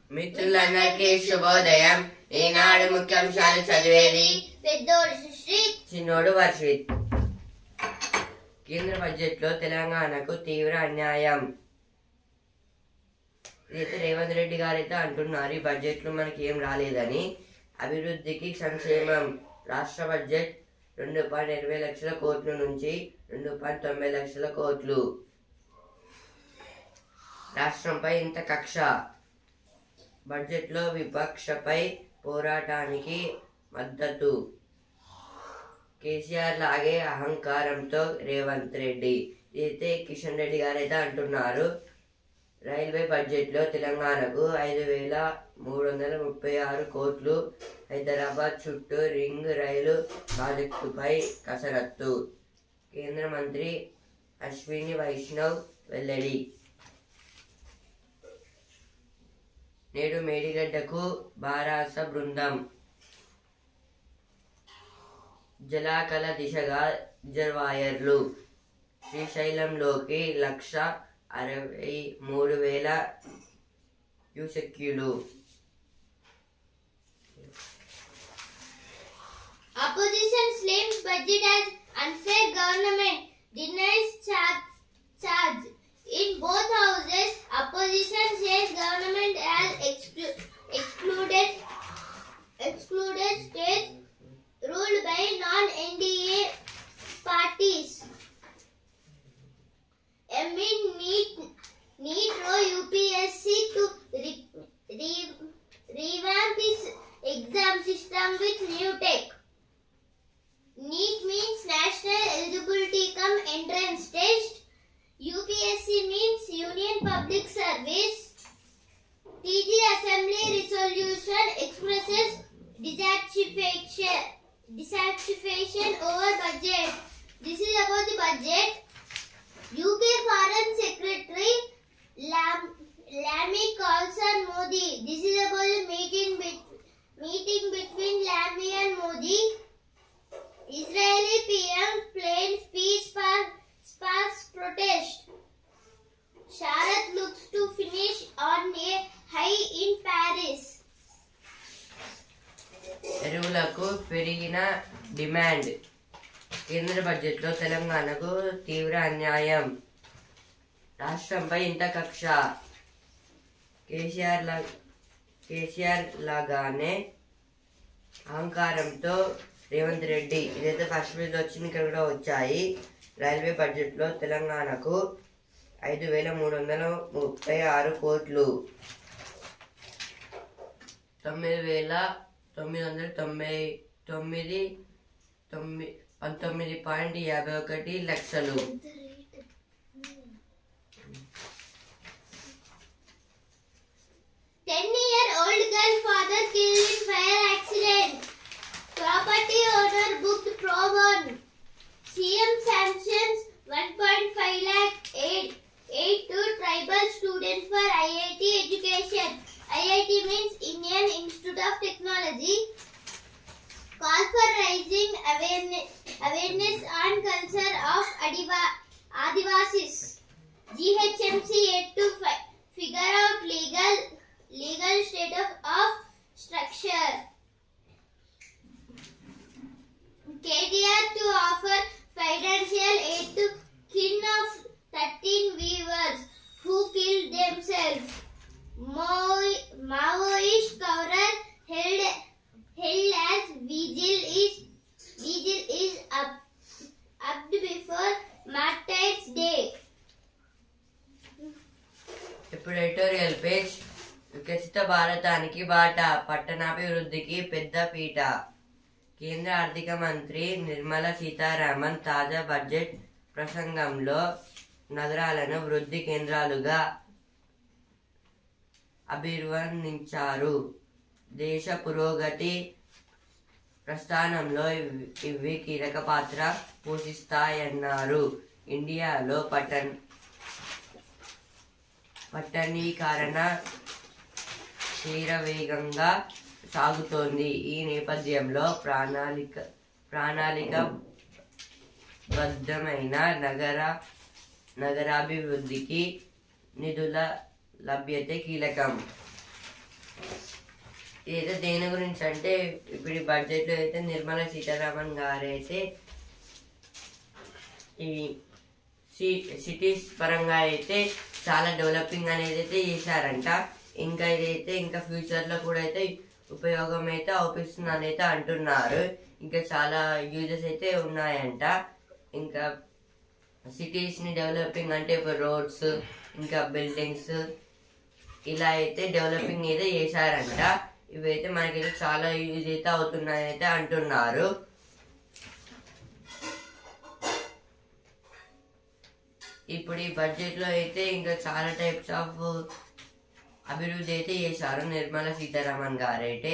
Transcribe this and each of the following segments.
మిత్రులందరికీ శుభోదయం. ఈనాడు ముఖ్యాంశాలు చదివేది పెద్దోడు సుశ్రీత్, చిన్నోడు వర్షిత్. కేంద్ర బడ్జెట్ లో తెలంగాణకు తీవ్ర అన్యాయం. ఇదైతే రేవంత్ రెడ్డి గారైతే అంటున్నారు, ఈ బడ్జెట్ లో మనకి ఏం రాలేదని. అభివృద్ధికి సంక్షేమం. రాష్ట్ర బడ్జెట్ 2.20 లక్షల కోట్ల నుంచి 2.90 లక్షల కోట్లు. రాష్ట్రంపై ఇంత కక్ష. బడ్జెట్ లో విపక్షపై పోరాటానికి మద్దతు. కేసీఆర్ లాగే అహంకారంతో రేవంత్ రెడ్డి. ఇదైతే కిషన్ రెడ్డి గారు అయితే అంటున్నారు. రైల్వే బడ్జెట్ లో తెలంగాణకు 5,336 కోట్లు. హైదరాబాద్ చుట్టూ రింగ్ రైలు ప్రాజెక్టుపై కసరత్తు. కేంద్ర మంత్రి అశ్విని వైష్ణవ్ వెల్లడి. నేడు మేడిగడ్డకు బారాస బృందం. జలాకల దిశగా రిజర్వాయర్లు. శ్రీశైలంలోకి 1,63,000 క్యూసెక్కులు. opposition claims budget as unfair, government denies charge. In both houses, opposition says government has excluded states ruled by non-NDA parties. Amid need for UPSC to revamp its exam system with new tech. NEET means National Eligibility Cum Entrance Test. UPSC means Union Public Service. TG Assembly resolution expresses dissatisfaction over budget. This is about the budget. UK Foreign Secretary Lamy calls on Modi. This is about the meeting between Lamy and Modi. Israeli PM plans peace sparks protest. Sharad looks to finish on a high in Paris. ఎరువులకు పెరిగిన demand. కేంద్ర budget లో తెలంగాణకు తీవ్ర అన్యాయం. రాష్ట్రంపై ఇంత కక్ష. కేసీఆర్ లాగానే అహంకారంతో రేవంత్ రెడ్డి. ఇదైతే ఫస్ట్ పేజ్ వచ్చింది, ఇక్కడ కూడా వచ్చాయి. రైల్వే బడ్జెట్ లో తెలంగాణకు 5,336 కోట్లు. 9,999.51 లక్షలు. Ten-year-old girl father killed in fire accident. Property owner booked pro bono. CM sanctions 1.5 lakh aid to tribal students for IIT education. IIT means Indian Institute of Technology. Call for raising awareness on culture of Adivasis. GHMC yet to figure out legal status of structure. KTR to offer financial aid to kin of 13 weavers who killed themselves. Maoist cover held as vigil is up before Martyrs Day. ఇప్పుడు editorial page. వికసిత భారతానికి బాట. పట్టణాభివృద్ధికి పెద్ద పీట. కేంద్ర ఆర్థిక మంత్రి నిర్మలా సీతారామన్ తాజా బడ్జెట్ ప్రసంగంలో నగరాలను వృద్ధి కేంద్రాలుగా అభివర్ణించారు. దేశ పురోగతి ప్రస్థానంలో ఇవి కీలక పాత్ర పోషిస్తాయన్నారు. ఇండియాలో పట్టణీకరణ శరవేగంగా సాగుతోంది. ఈ నేపథ్యంలో ప్రణాళికాబద్ధమైన నగరాభివృద్ధికి నిధుల లభ్యత కీలకం. ఇదైతే దేని గురించి అంటే ఇప్పుడు ఈ బడ్జెట్లో అయితే నిర్మలా సీతారామన్ గారు అయితే ఈ సిటీస్ పరంగా అయితే చాలా డెవలపింగ్ అనేది అయితే చేశారంట. ఇంకా ఇదైతే ఇంకా ఫ్యూచర్లో కూడా అయితే ఉపయోగం అయితే అవుపిస్తుంది అని అయితే అంటున్నారు. ఇంకా చాలా యూజెస్ అయితే ఉన్నాయంట. ఇంకా సిటీస్ని డెవలపింగ్ అంటే ఇప్పుడు రోడ్స్ ఇంకా బిల్డింగ్స్ ఇలా అయితే డెవలపింగ్ అయితే చేశారంట. ఇవైతే మనకైతే చాలా యూజ్ అయితే అవుతున్నాయని అయితే అంటున్నారు. ఇప్పుడు ఈ బడ్జెట్లో అయితే ఇంకా చాలా టైప్స్ ఆఫ్ అభివృద్ధి అయితే చేశారు నిర్మలా సీతారామన్ గారు అయితే.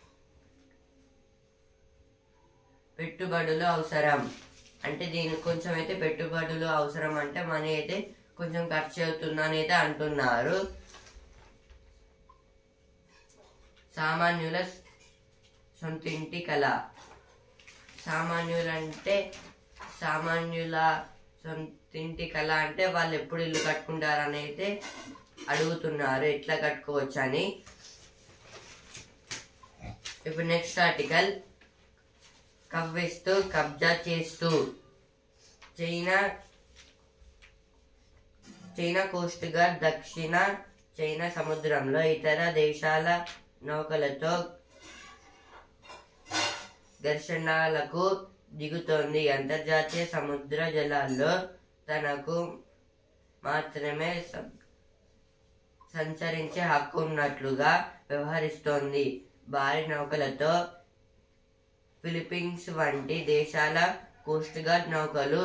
పెట్టుబడులు అవసరం అంటే దీనికి కొంచెం అయితే పెట్టుబడులు అవసరం అంటే మనీ అయితే కొంచెం ఖర్చు అవుతుందని అయితే అంటున్నారు. సామాన్యుల సొంతింటి కళ. సామాన్యుల సొంతింటి కళ అంటే వాళ్ళు ఎప్పుడు ఇల్లు కట్టుకుంటారని అయితే అడుగుతున్నారు, ఎట్లా కట్టుకోవచ్చు అని. ఇప్పుడు నెక్స్ట్ ఆర్టికల్, కవ్విస్తూ కబ్జా చేస్తూ. చైనా కోస్ట్ గార్డ్ దక్షిణ చైనా సముద్రంలో ఇతర దేశాల నౌకలతో ఘర్షణలకు దిగుతోంది. అంతర్జాతీయ సముద్ర జలాల్లో తనకు మాత్రమే సంచరించే హక్కు ఉన్నట్లుగా వ్యవహరిస్తోంది. భారీ నౌకలతో ఫిలిప్పీన్స్ వంటి దేశాల కోస్ట్ గార్డ్ నౌకలు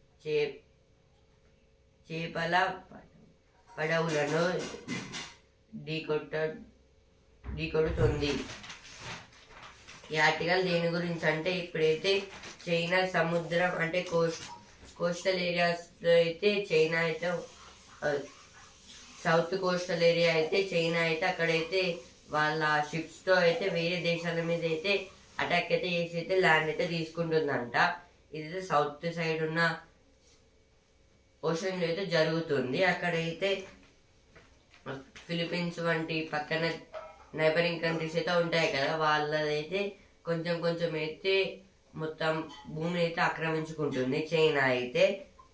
చేపల పడవలను ఢీకొడుతుంది. ఈ ఆర్టికల్ దేని గురించి అంటే ఇప్పుడైతే చైనా సముద్రం అంటే కోస్టల్ ఏరియాస్ లో అయితే చైనా అయితే సౌత్ కోస్టల్ ఏరియా అయితే చైనా అయితే అక్కడైతే వాళ్ళ షిప్స్ తో అయితే వేరే దేశాల మీద అయితే అటాక్ అయితే చేసి అయితే ల్యాండ్ అయితే తీసుకుంటుందంట. ఇది సౌత్ సైడ్ ఉన్న ఓషన్ లో అయితే జరుగుతుంది. అక్కడైతే ఫిలిప్పీన్స్ వంటి పక్కన నైబరింగ్ కంట్రీస్ అయితే ఉంటాయి కదా, వాళ్ళదైతే కొంచెం కొంచెం అయితే మొత్తం భూమిని అయితే ఆక్రమించుకుంటుంది చైనా అయితే.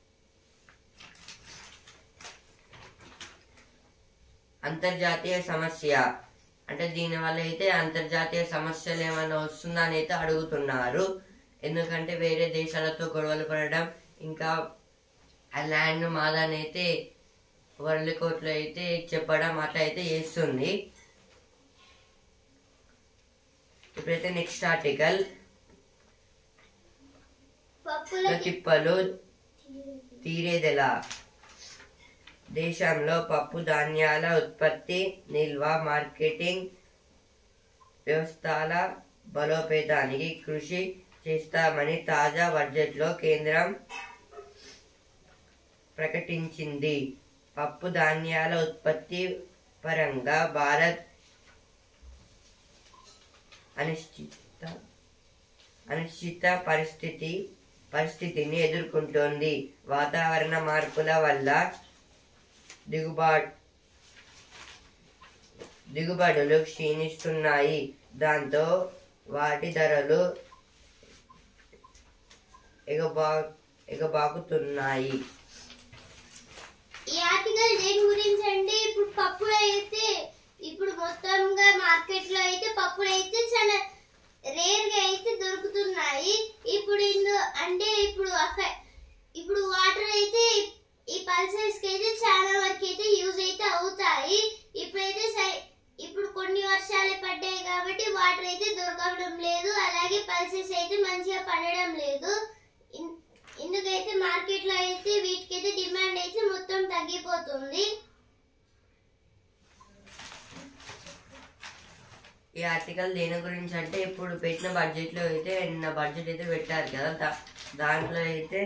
అంతర్జాతీయ సమస్య అంటే దీనివల్ల అయితే అంతర్జాతీయ సమస్యలు ఏమైనా వస్తుందని అయితే అడుగుతున్నారు. ఎందుకంటే వేరే దేశాలతో గొడవలు పడడం, ఇంకా ఆ ల్యాండ్ మాదని అయితే వరల్డ్ కోర్టులో అయితే చెప్పడం అట్లా అయితే చేస్తుంది. ఇప్పుడైతే నెక్స్ట్ ఆర్టికల్, తిప్పలు తీరేదెలా. దేశంలో పప్పు ధాన్యాల ఉత్పత్తి, నిల్వ, మార్కెటింగ్ వ్యవస్థల బలోపేతానికి కృషి చేస్తామని తాజా బడ్జెట్లో కేంద్రం ప్రకటించింది. పప్పు ధాన్యాల ఉత్పత్తి పరంగా భారత్ అనిశ్చిత పరిస్థితిని ఎదుర్కొంటోంది. వాతావరణ మార్పుల వల్ల దిగుబడులు క్షీణిస్తున్నాయి. దాంతో వాటి ధరలు ఎగబాకుతున్నాయి. ఈ ఆర్టికల్ దేని గురించి అంటే ఇప్పుడు పప్పులు అయితే ఇప్పుడు మొత్తంగా మార్కెట్ లో అయితే పప్పులు అయితే చాలా రేర్ గా అయితే దొరుకుతున్నాయి. ఇప్పుడు అంటే ఇప్పుడు వాటర్ అయితే ఈ పల్సెస్ కి అయితే చాలా వరకు అయితే యూజ్ అయితే అవుతాయి. ఇప్పుడు కొన్ని వర్షాలు పడ్డాయి కాబట్టి వాటర్ అయితే దొరకడం లేదు, అలాగే పల్సెస్ అయితే మంచిగా పడడం లేదు. ఇందుకైతే మార్కెట్ లో అయితే వీటికైతే డిమాండ్ అయితే మొత్తం తగ్గిపోతుంది. ఈ ఆర్టికల్ దేని గురించి అంటే ఇప్పుడు పెట్టిన బడ్జెట్ లో అయితే నిన్న బడ్జెట్ అయితే పెట్టారు కదా, దాంట్లో అయితే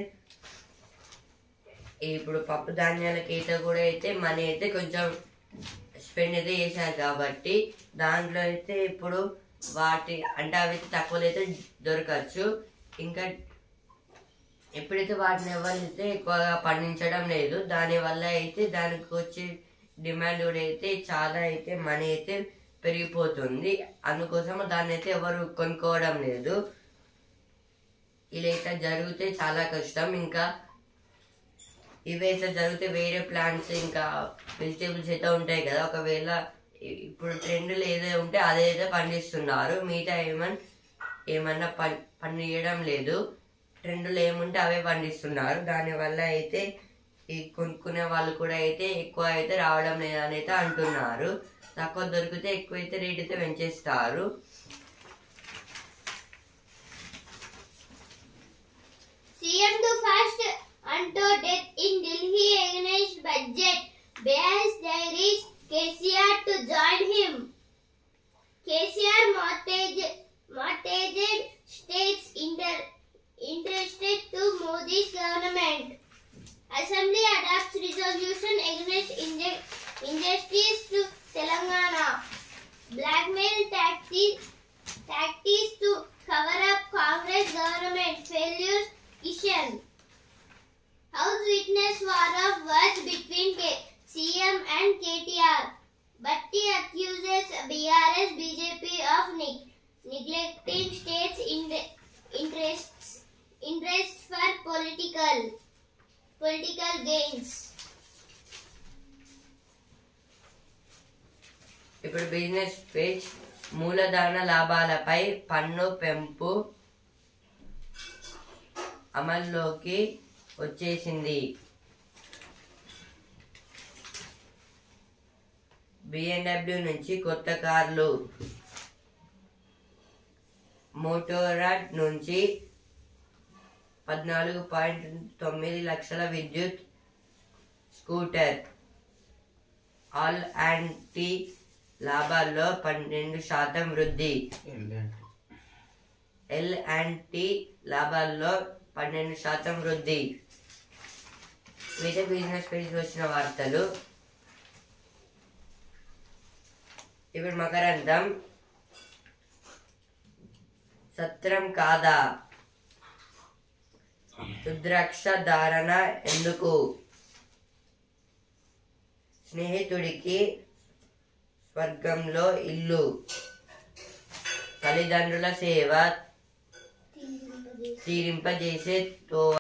ఇప్పుడు పప్పు ధాన్యాలకి అయితే కూడా అయితే మనీ అయితే కొంచెం స్పెండ్ అయితే చేశారు కాబట్టి దాంట్లో అయితే ఇప్పుడు వాటి అంటే అవి తక్కువలో అయితే దొరకచ్చు. ఇంకా ఎప్పుడైతే వాటిని ఎవరైతే ఎక్కువగా పండించడం లేదు, దానివల్ల అయితే దానికి వచ్చే డిమాండ్ కూడా అయితే చాలా అయితే మనీ అయితే పెరిగిపోతుంది. అందుకోసం దాన్ని అయితే ఎవరు కొనుక్కోవడం లేదు. ఇలా ఇట్లా జరిగితే చాలా కష్టం. ఇంకా ఇవి ఇట్లా జరిగితే వేరే ప్లాంట్స్ ఇంకా వెజిటేబుల్స్ అయితే ఉంటాయి కదా, ఒకవేళ ఇప్పుడు ట్రెండ్లు ఏదైతే ఉంటే అదైతే పండిస్తున్నారు, మిగతా ఏమన్నా పండియడం లేదు. ట్రెండ్లు ఏముంటే అవే పండిస్తున్నారు. దానివల్ల అయితే ఈ కొనుక్కునే వాళ్ళు కూడా అయితే ఎక్కువ అయితే రావడం లేదని అయితే అంటున్నారు. తక్కువ దొరికితే ఎక్కువైతే రేట్ అయితే పెంచేస్తారు. CM to first untold death in Delhi against budget. Bears diaries KCR to join him. KCR mortgaged states interested to Modi's government. Assembly adopts resolution against injustice to Telangana. Blackmail tactics to cover up Congress government failures. Kishan. House witness war of words between CM and KTR. Bhatti accuses BRS BJP of neglecting states' interests for political gains. ఇప్పుడు business page. మూలధన లాభాలపై పన్ను పెంపు అమల్లోకి వచ్చేసింది. BMW నుంచి కొత్త కార్లు, మోటోరాడ్ నుంచి 14.9 లక్షల విద్యుత్ స్కూటర్. ఆల్ అండ్ టీ లాభాల్లో 12% వృద్ధి. L&T లాభాల్లో 12% వృద్ధి. మిగతా బిజినెస్ పేజ్ వచ్చిన వార్తలు. ఇప్పుడు మకరందం. సత్రం కాదా, రుద్రాక్ష ధారణ ఎందుకు, స్నేహితుడికి స్వర్గంలో ఇల్లు, తల్లిదండ్రుల సేవ తీరింపజేసే